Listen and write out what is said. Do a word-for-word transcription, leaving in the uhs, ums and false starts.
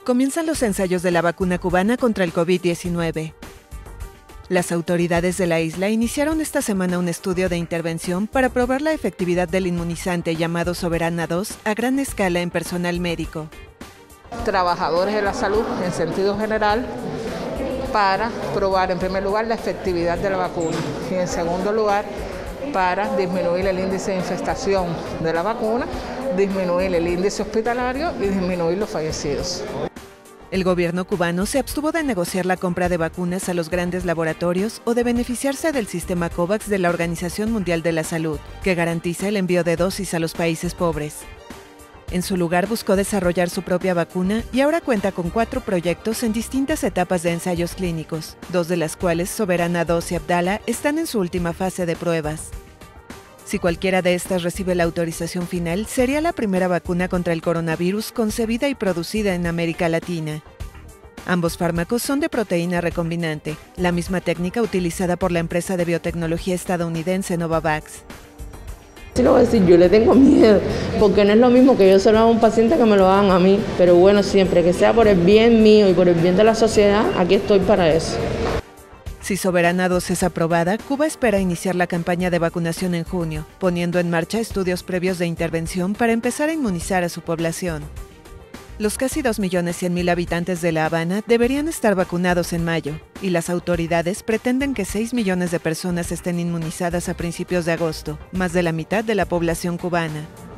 comienzan los ensayos de la vacuna cubana contra el COVID diecinueve. Las autoridades de la isla iniciaron esta semana un estudio de intervención para probar la efectividad del inmunizante llamado Soberana dos a gran escala en personal médico. Trabajadores de la salud en sentido general para probar en primer lugar la efectividad de la vacuna y en segundo lugar para disminuir el índice de infestación de la vacuna, disminuir el índice hospitalario y disminuir los fallecidos. El gobierno cubano se abstuvo de negociar la compra de vacunas a los grandes laboratorios o de beneficiarse del sistema COVAX de la Organización Mundial de la Salud, que garantiza el envío de dosis a los países pobres. En su lugar buscó desarrollar su propia vacuna y ahora cuenta con cuatro proyectos en distintas etapas de ensayos clínicos, dos de las cuales, Soberana dos y Abdala, están en su última fase de pruebas. Si cualquiera de estas recibe la autorización final, sería la primera vacuna contra el coronavirus concebida y producida en América Latina. Ambos fármacos son de proteína recombinante, la misma técnica utilizada por la empresa de biotecnología estadounidense Novavax. Sí lo voy a decir, yo le tengo miedo, porque no es lo mismo que yo se lo haga a un paciente que me lo hagan a mí, pero bueno, siempre que sea por el bien mío y por el bien de la sociedad, aquí estoy para eso. Si Soberana dos es aprobada, Cuba espera iniciar la campaña de vacunación en junio, poniendo en marcha estudios previos de intervención para empezar a inmunizar a su población. Los casi dos millones cien mil habitantes de La Habana deberían estar vacunados en mayo, y las autoridades pretenden que seis millones de personas estén inmunizadas a principios de agosto, más de la mitad de la población cubana.